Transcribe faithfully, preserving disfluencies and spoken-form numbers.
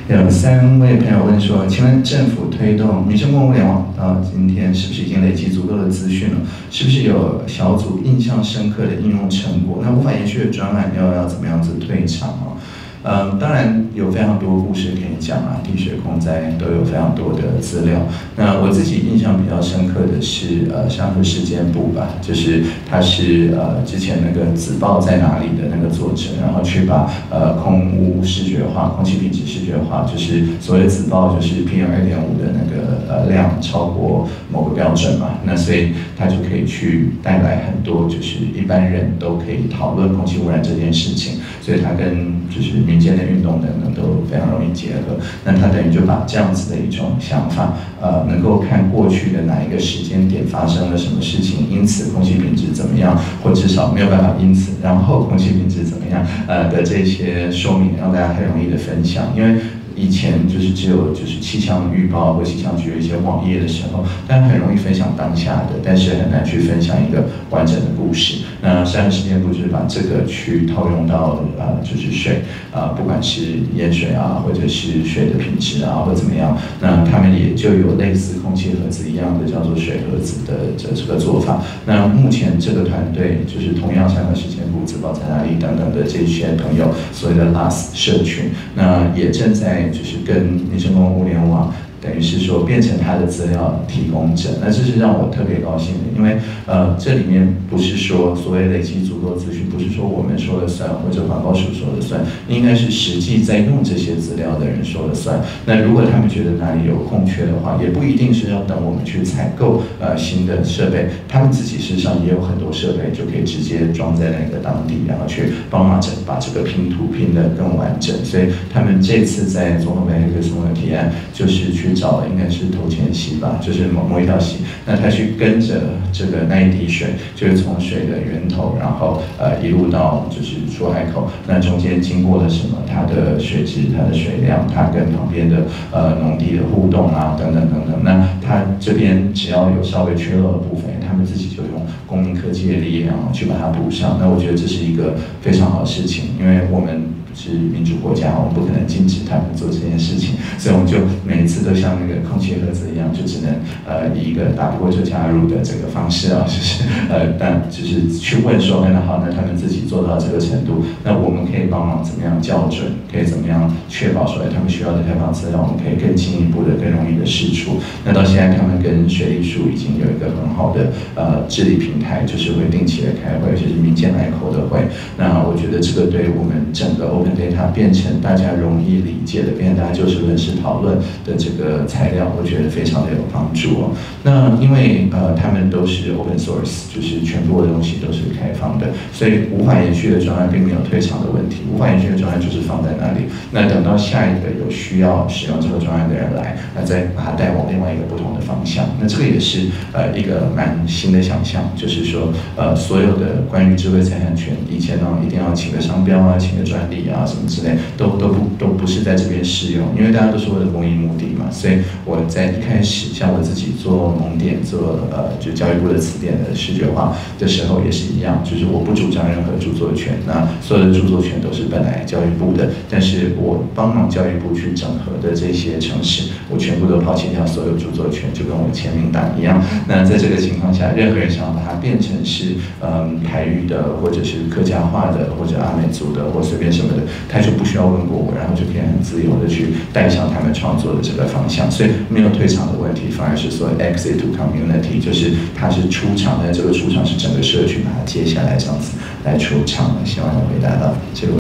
有三位朋友问说，请问政府推动民生共互联网到今天，是不是已经累积足够的资讯了？是不是有小组印象深刻的应用成果？那无法延续的专案要要怎么样子退场啊？嗯，当然有非常多故事可以讲啊，地水空灾都有非常多的资料。那我自己印象比较深刻的是，呃，像是事件部吧，就是他是呃之前那个子报在哪里的那个作者，然后去把呃空污视觉化、空气品质视觉化，就是所谓子报就是 P M 二点五的那个呃量超过某个标准嘛，那所以他就可以去带来很多就是一般人都可以讨论空气污染这件事情，所以他跟就是民间的运动等等都非常容易结合。那他等于就把这样子的一种想法，呃，能够看过去的哪一个时间点发生了什么事情，因此空气品质怎么样，或至少没有办法因此，然后空气品质怎么样，呃的这些说明，让大家很容易的分享，因为。以前就是只有就是气象预报或气象局的一些网页的时候，大家很容易分享当下的，但是很难去分享一个完整的故事。那山河事件部就是把这个去套用到呃就是水啊、呃，不管是淹水啊，或者是水的品质啊，或怎么样，那他们也就有类似空气盒子一样的叫做水盒子的这这个做法。那目前这个团队就是同样山河事件部、自保在哪里等等的这些朋友，所谓的 L A S 社群，那也正在。就是跟民生共互联网，等于是说变成它的资料提供者，那这是让我特别高兴的，因为呃这里面不是说所谓累积足够资讯，不是说我们说了算或者环保署说了算，应该是实际在用这些资料的人说了算。那如果他们觉得哪里有空缺的话，也不一定是要等我们去采购呃新的设备，他们自己事实上也有很多设备就可以直接装在那个当地，然后去帮忙整把这个拼图拼得更完整。所以他们这次在综合媒体中的提案就是去。找了应该是头前溪吧，就是某某一条溪，那他去跟着这个那一滴水，就是从水的源头，然后呃一路到就是出海口，那中间经过了什么？它的水质、它的水量、它跟旁边的呃农地的互动啊，等等等等。那它这边只要有稍微缺漏的部分，他们自己就用公民科技的力量去把它补上。那我觉得这是一个非常好的事情，因为我们。是民主国家，我们不可能禁止他们做这件事情，所以我们就每一次都像那个空气盒子一样，就只能呃以一个打不过就加入的这个方式啊，就是呃但就是去问说，那好，那他们自己做到这个程度，那我们可以帮忙怎么样校准，可以怎么样确保说他们需要的开放资料，我们可以更进一步的、更容易的释出。那到现在，他们跟水利署已经有一个很好的呃治理平台，就是会定期的开会，就是民间来口的会。那我觉得这个对我们整个 Open Data 变成大家容易理解的，变成大家就事论事讨论的这个材料，我觉得非常的有帮助哦。那因为呃他们都是 Open Source， 就是全部的东西都是开放的，所以无法延续的专案并没有退场的问题。无法延续的专案就是放在那里，那等到下一个有需要使用这个专案的人来，那再把它带往另外一个不同的方向。那这个也是呃一个蛮新的想象，就是说呃所有的关于智慧财产权，以前呢一定要请个商标啊，请个专利啊。什么之类都都不都不是在这边适用，因为大家都是为了公益目的嘛。所以我在一开始，像我自己做蒙点，做呃就教育部的词典的视觉化的时候也是一样，就是我不主张任何著作权，那所有的著作权都是本来教育部的，但是我帮忙教育部去整合的这些城市，我全部都抛弃掉所有著作权，就跟我签名档一样。那在这个情况下，任何人想要把它变成是嗯台语的，或者是客家话的，或者阿美族的，或随便什么的。他就不需要问过我，然后就可以很自由的去带上他们创作的这个方向，所以没有退场的问题，反而是说 exit to community， 就是它是出场的，这个出场是整个社群把它接下来这样子来出场的。希望能回答到这个问题。